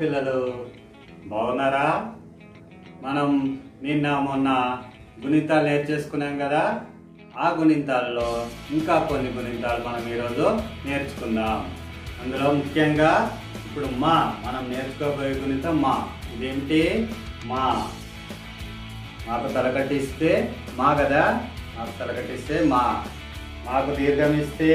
పిల్లలు, బాగున్నారా? మనం నిన్న మొన్న గుణింతాలు నేర్చేసుకున్నాం కదా. ఆ గుణింతాల్లో ఇంకా కొన్ని గుణింతాలు మనం ఈరోజు నేర్చుకుందాం. అందులో ముఖ్యంగా ఇప్పుడు మనం నేర్చుకోబోయే గుణింతం మా. ఇదేమిటి? మాకు తలకట్టిస్తే మా కదా, మాకు తలకట్టిస్తే మాకు దీర్ఘం ఇస్తే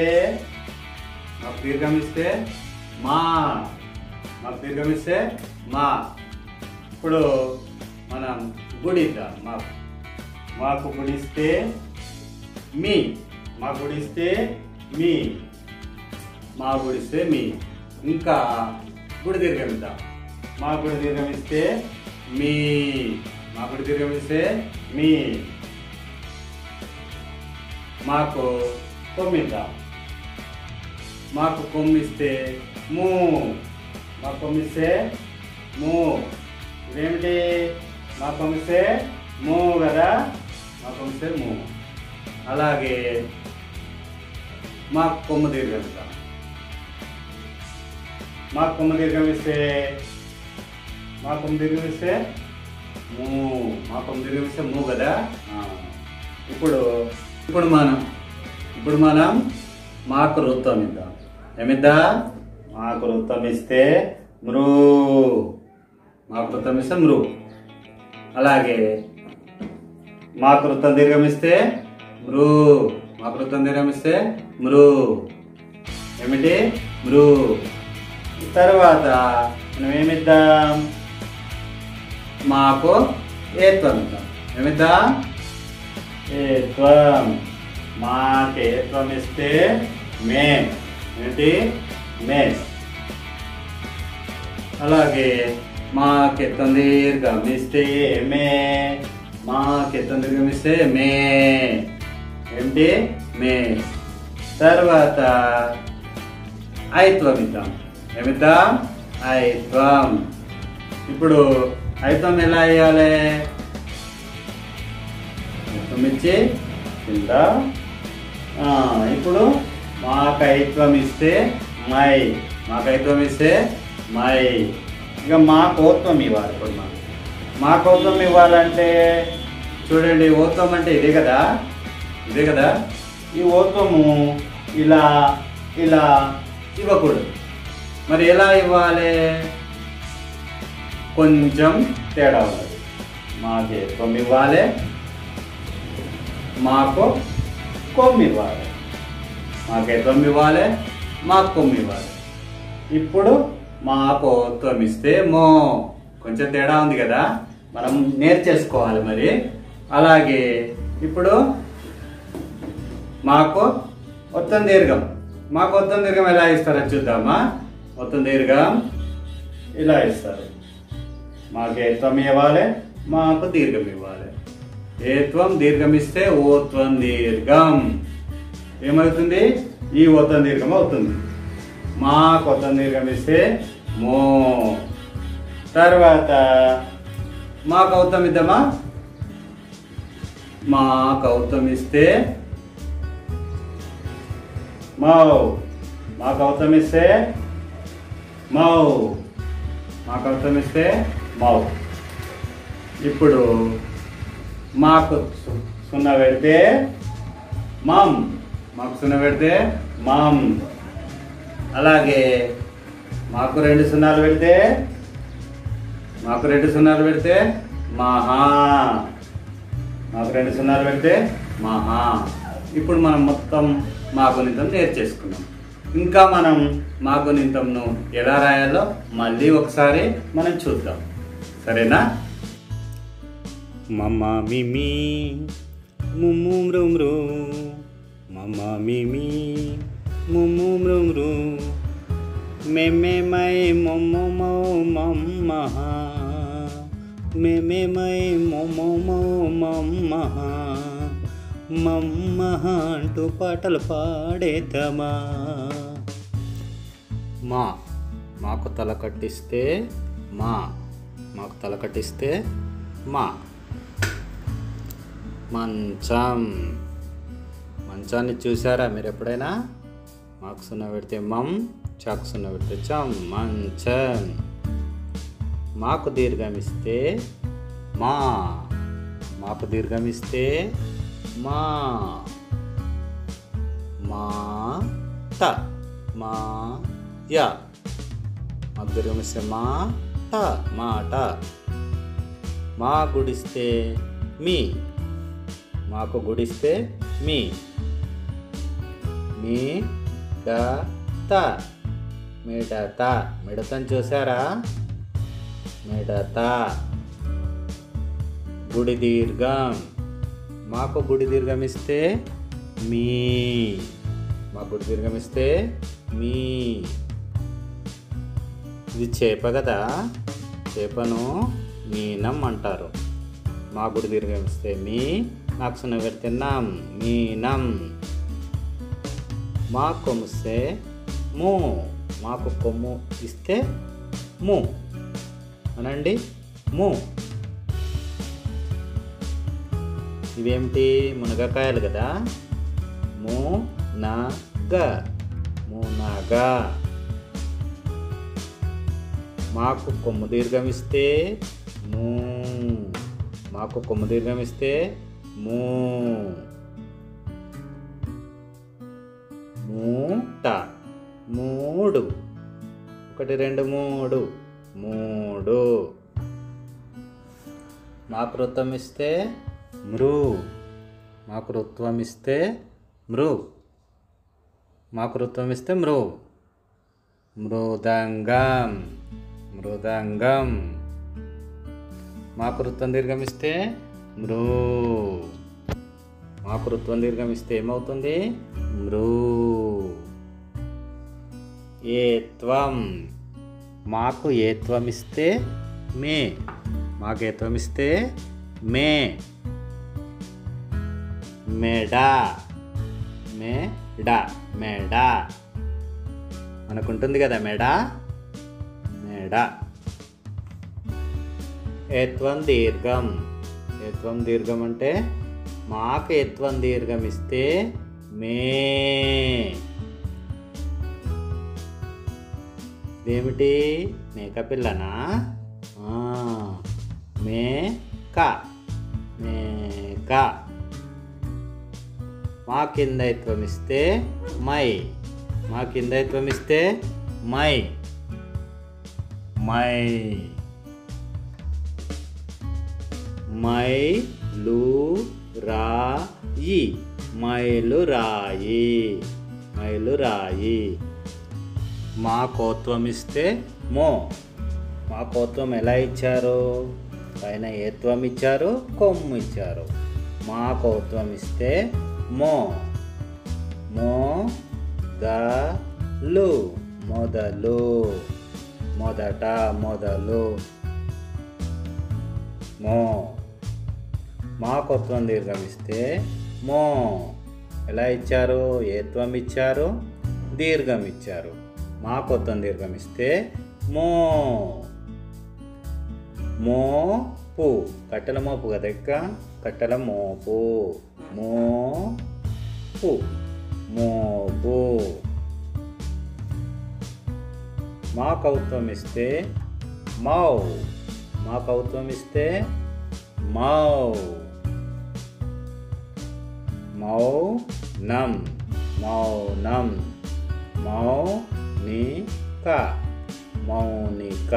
మా. ఇప్పుడు మనం గుణిద్దాం. మాకు గుణిస్తే మీ, మా గుడిస్తే మీ. ఇంకా గుడి దీర్ఘం ఇద్దాం. మా గుడి దీర్ఘం ఇస్తే మీ, మా గుడి దీర్ఘం ఇస్తే మీ. మాకు కొమ్మిద్దాం. మాకు కొమ్మిస్తే మూ, మాకు కొమ్మిస్తే మూ. ఇదేమిటి? మాకు కొమ్మిస్తే మూ కదా, మాకు కొమ్మిస్తే మూ. అలాగే మాకు కొమ్ము దీర్ఘం ఇద్దాం. మాకు కొమ్ము దీర్ఘం ఇస్తే మూ, మా కొమ్ము దీర్ఘం ఇస్తే మూ కదా. ఇప్పుడు మనం మాకు వృత్తం ఇద్దాం. ఏమిద్దాం? మాకు వృత్తం ఇస్తే మృ, మాకు వృత్తం ఇస్తే మృ. అలాగే మాకు వృత్తం దీర్ఘం ఇస్తే మృ, మాకు వృత్తం దీర్ఘం ఇస్తే మృ. ఏమిటి? మృ. తర్వాత మనం ఏమిద్దాం? మాకు ఏత్వం ఇద్దాం. ఏమిద్దాం? ఏత్వం. మాకు ఏత్వం ఇస్తే మే. ఏంటి? మే. అలాగే మాకెత్తం దీర్ఘం ఇస్తే మే, మాకెత్తం దీర్ఘం ఇస్తే మే. ఏంటి? మే. తర్వాత ఐత్వం ఇద్దాం. ఏమిద్దాం? ఐత్వం. ఇప్పుడు ఐత్వం ఎలా వేయాలి? ఐత్వం ఇచ్చి కింద. ఇప్పుడు మాకైత్వం ఇస్తే మై, మాకైత్వం ఇస్తే మై. ఇక మాకోత్వం ఇవ్వాలి. ఇప్పుడు మాకోత్వం ఇవ్వాలంటే చూడండి, ఓత్వం అంటే ఇదే కదా, ఈ ఓత్వము ఇలా ఇవ్వకూడదు. మరి ఎలా ఇవ్వాలి? కొంచెం తేడా ఉన్నది. మాకేత్వం ఇవ్వాలి, మాకు కొమ్ము ఇవ్వాలి. మాకేత్వం ఇవ్వాలి, మాకు కొమ్ము ఇవ్వాలి. ఇప్పుడు మాకోత్వం ఇస్తే మో. కొంచెం తేడా ఉంది కదా, మనం నేర్చేసుకోవాలి మరి. అలాగే ఇప్పుడు మాకు ఒత్తం దీర్ఘం. మాకు ఒత్తం దీర్ఘం ఎలా ఇస్తారో చూద్దామా. ఒత్తం దీర్ఘం ఇలా ఇస్తారు. మాకు ఏత్వం ఇవ్వాలి, మాకు దీర్ఘం ఇవ్వాలి. ఏత్వం దీర్ఘం ఇస్తే ఓత్వం దీర్ఘం. ఏమవుతుంది? ఈ ఓత్వం దీర్ఘం అవుతుంది. మాకు ఒత్తం దీర్ఘం ఇస్తే మో. తర్వాత మాకు ఔత్తం ఇద్దామా. మాకు ఔత్తం ఇస్తే మౌ, మాకు ఔత్తం ఇస్తే మౌ, మాకు ఔత్తం ఇస్తే మౌ. ఇప్పుడు మాకు సున్నా పెడితే మమ్, మాకు సున్నా పెడితే మమ్. అలాగే మాకు రెండు సున్నాలు పెడితే మహా, మాకు రెండు సున్నాలు పెడితే మహా. ఇప్పుడు మనం మొత్తం మా గుణింతం నేర్చేసుకున్నాం. ఇంకా మనం మా గుణింతంను ఎలా రాయాలో మళ్ళీ ఒకసారి మనం చూద్దాం. సరేనా? మమ మిమి ముము మృమృ, మమ మిమి ముము మృమృ, మెమె మై మొమో మౌ మమ్మః, మెమె మై మొమో మౌ మమ్మః, మమ్మః అంటూ పాటలు పాడేద్దామా. మాకు తల కట్టిస్తే మాకు తల కట్టిస్తే మంచం. మంచాన్ని చూసారా మీరు ఎప్పుడైనా? మాకు సున్నా పెడితే మమ్, చాకు సున్నా పెడితే చం, మంచం. మాకు దీర్ఘమిస్తే మా, మాకు దీర్ఘమిస్తే మా, మాట, మా యా, మాకు దీర్ఘమిస్తే మాట, మాట. మా గుడిస్తే మీ, మాకు గుడిస్తే మీ, మీ డ త, మిడత. మిడతని చూసారా? మిడత. గుడి దీర్ఘం, మాకు గుడి దీర్ఘమిస్తే మీ, మాకు గుడి దీర్ఘమిస్తే మీ. ఇది చేప కదా, చేపను మీనం అంటారు. మా గుడి దీర్ఘమిస్తే మీ, నాకు సున్న పెడితే నం, మీనం. మా కొమ్మిస్తే ము, మాకు కొమ్ము ఇస్తే ము అనండి, ము. ఇవేమిటి? మునగకాయలు కదా. మునగ, మునగ. మాకు కొమ్ము దీర్ఘమిస్తే మూ, మాకు కొమ్ము దీర్ఘమిస్తే మూ. మూట, మూడు. 1 2 3, మూడు. మాకు రుత్వం ఇస్తే మృ, మాకు రుత్వం ఇస్తే మృ, మాకు రుత్వం ఇస్తే మృ. మృదంగం, మృదంగం. మాకు రుత్వం దీర్ఘమిస్తే మృ, మాకు రుత్వం దీర్ఘమిస్తే ఏమవుతుంది? మృ. ఏత్వం, మాకు ఏత్వం ఇస్తే మే, మాకు ఏత్వం ఇస్తే మే. మెడ, మెడ, మెడ. మనకుంటుంది కదా మెడ, మెడ. ఏత్వం దీర్ఘం, ఏత్వం దీర్ఘం అంటే మాకు ఏత్వం దీర్ఘం ఇస్తే మే. ఇదేమిటి? మేకపిల్లనా? మేక, మేక. మా కింద ఏత్వం ఇస్తే మై, మా కింద ఏత్వం ఇస్తే మై, మై. మైలు రాయి, మైలు రాయి, మైలు రాయి. మా కోత్వం ఇస్తే మో, మా కోత్వం ఎలా ఇచ్చారు? పైన ఏత్వం ఇచ్చారు, కొమ్ము ఇచ్చారు. మా కోత్వం ఇస్తే మో, మో దలు, మొదలు, మొదట, మొదలు, మో. మా కోత్వం దీర్ఘమిస్తే మో. ఎలా ఇచ్చారు? ఏత్వం ఇచ్చారు, దీర్ఘం ఇచ్చారు. మా కోత్వం దీర్ఘమిస్తే మో. మోపు, కట్టెల మోపు కదా ఇక్క, కట్టెల మోపు, మోపు, మోపు. మా కౌత్వం ఇస్తే మౌ, మా కౌత్వం ఇస్తే మౌ, మౌనం, మౌనం. మౌనిక, మౌనిక.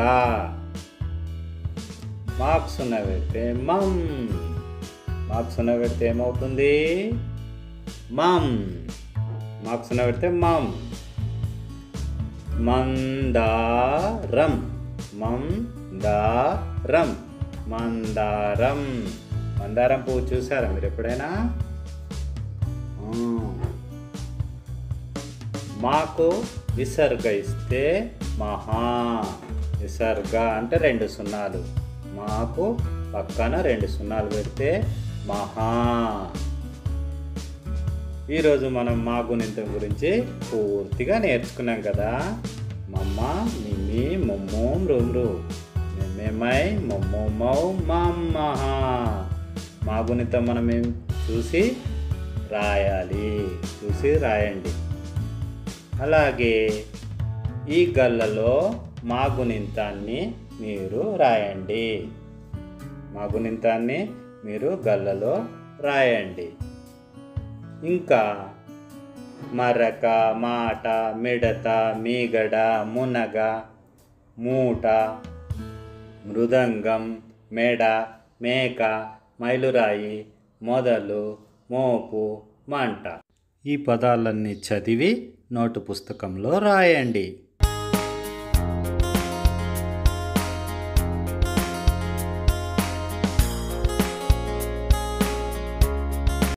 మార్క్స్ ఉన్న పెడితే మమ్, మార్క్స్ ఉన్న పెడితే ఏమవుతుంది? మమ్, మార్క్స్ ఉన్న పెడితే మమ్. మందారం, మందారం, మందారం. మందారం పువ్వు చూసారా మీరు ఎప్పుడైనా? మాకు విసర్గ ఇస్తే మహా, విసర్గ అంటే 2 సున్నాలు. మాకు పక్కన 2 సున్నాలు పెడితే మహా. ఈరోజు మనం మా గుణింతం గురించి పూర్తిగా నేర్చుకున్నాం కదా. మమ్మ, మిమి, మొమ్ము, మృమ్రు, మెమై, మొమ్ము, మౌ, మమ్మహ. మా గుణితం మనం చూసి రాయాలి, చూసి రాయండి. అలాగే ఈ గల్లలో మా గుణింతాన్ని మీరు రాయండి. మా గుణింతాన్ని మీరు గల్లలో రాయండి. ఇంకా మరక, మాట, మిడత, మీగడ, మునగ, మూట, మృదంగం, మెడ, మేక, మైలురాయి, మొదలు, మోపు, మంట. ఈ పదాలన్నీ చదివి నోటు పుస్తకంలో రాయండి.